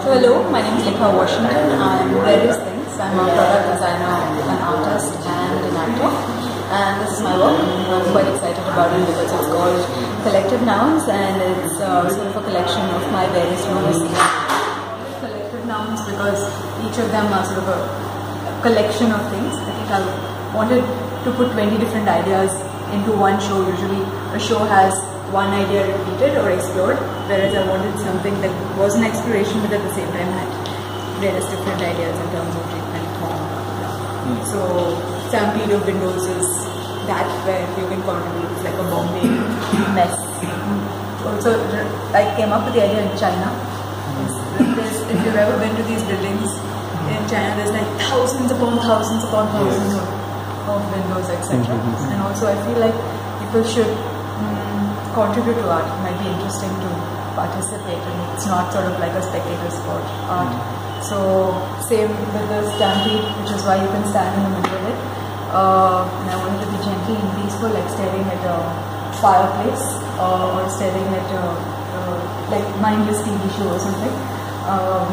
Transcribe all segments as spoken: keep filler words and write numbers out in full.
So hello, my name is Lekha Washington. I'm various things. I'm a product designer, an artist and an actor. And this is my work. I'm quite excited about it because it's called Collective Nouns and it's uh, sort of a collection of my various movies. Collective Nouns because each of them are sort of a collection of things. I think I wanted to put twenty different ideas into one show. Usually a show has one idea repeated or explored, whereas I wanted something that was an exploration but at the same time had various different ideas in terms of treatment, form, blah, blah, blah. Mm. So Stampede of Windows is that where you can contribute. It's like a Bombay mess. Also, I came up with the idea in China. There's, if you've ever been to these buildings in China, there's like thousands upon thousands upon thousands yes. of, of windows, et cetera. Mm-hmm. And also I feel like people should contribute to art. It might be interesting to participate, and it's not sort of like a spectator sport art. So same with the Stampede, which is why you can stand in the middle of it. Uh, and I wanted to be gentle and peaceful, like staring at a fireplace uh, or staring at a uh, like mindless T V show or something. Um,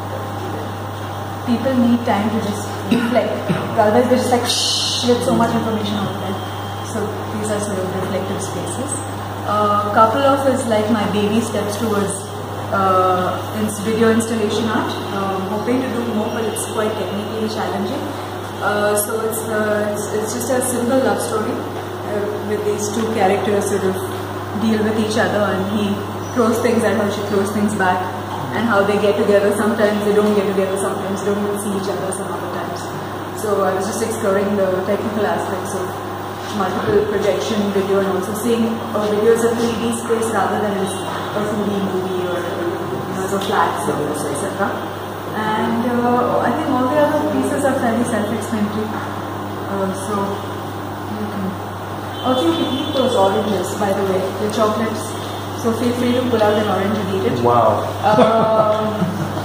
people need time to just reflect. Otherwise, they're just like shh with so much information all the time. So these are sort of reflective spaces. A uh, couple of is like my baby steps towards uh, video installation art. Uh, I'm hoping to do more, but it's quite technically challenging. Uh, so it's, uh, it's it's just a simple love story uh, with these two characters sort of deal with each other, and he throws things at her, she throws things back, and how they get together. Sometimes they don't get together, sometimes they don't even see each other some other times. So I was just exploring the technical aspects of multiple projection video and also seeing a video as a three D space rather than as a two D movie or you know, as a flat surface, et cetera. And uh, I think all the other pieces are fairly self-explanatory. Uh, so you can also you can eat those oranges, by the way, the chocolates. So feel free to pull out an orange and eat it. Wow. Um,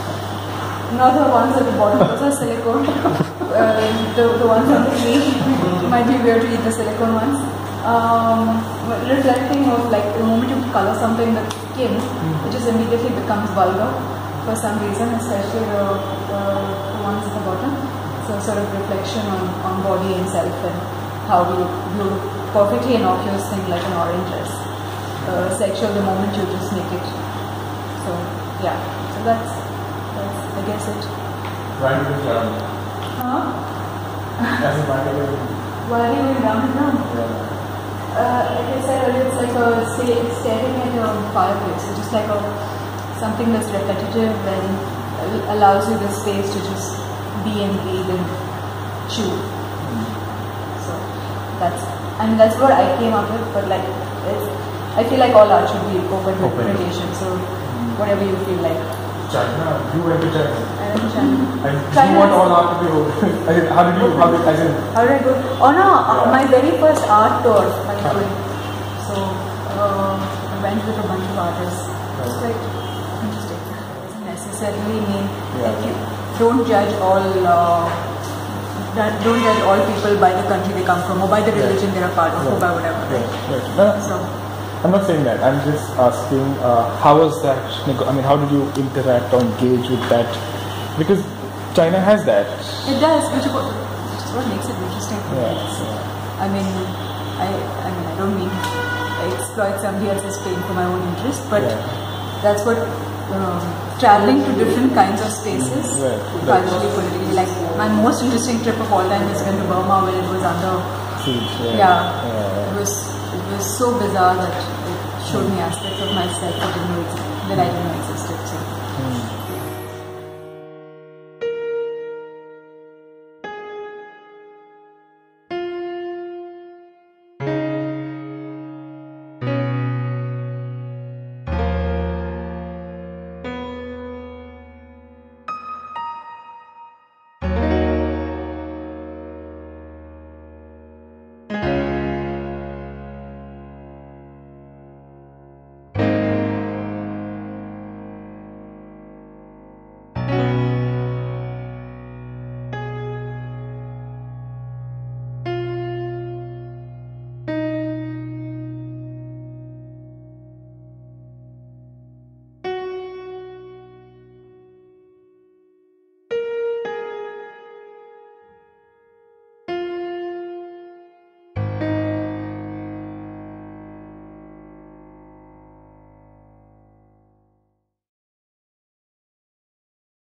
not the ones at the bottom, those are silicone. Uh, the, the ones on the tree might be weird to eat the silicone ones. Um, reflecting of like the moment you color something with skin, it just immediately becomes vulgar for some reason, especially the, the, the ones at the bottom. So sort of reflection on, on body and self and how you do perfectly innocuous thing like an orange is uh, sexual the moment you just make it. So yeah, so that's, that's I guess it. Right with um, Huh? As a marketer. Why are you going round and round? Yeah. Uh, like I said earlier, it's like a say, staring at a fireplace. It's just like a something that's repetitive and allows you the space to just be and breathe and chew. Mm. So that's, I mean, that's what I came up with. But like, it's, I feel like all art should be open to interpretation. So mm. whatever you feel like. China, you went to China. I went to China. And China you want all art to be open. I mean, how did you, how did, as in? How did I go? Oh no, yeah. My very first art tour I was doing. So, uh, I went with a bunch of artists. It was quite interesting. It doesn't necessarily mean yeah. that you don't judge all, uh, don't judge all people by the country they come from or by the religion yeah. they're a part of yeah. or by whatever. Right? Yeah. No, so, I'm not saying that. I'm just asking, uh, how was that? I mean, how did you interact or engage with that? Because China has that. It does, which is what, which is what makes it interesting. Yeah. So, I mean, I, I mean, I don't mean I exploit somebody else's pain for my own interest, but yeah. that's what um, traveling to different kinds of spaces, right. culturally, politically. Like my most interesting trip of all time is when to Burma, when it was under siege. Yeah, yeah, yeah. It was. It was so bizarre that it showed me aspects of myself that, didn't know, that I didn't know existed. So. Mm.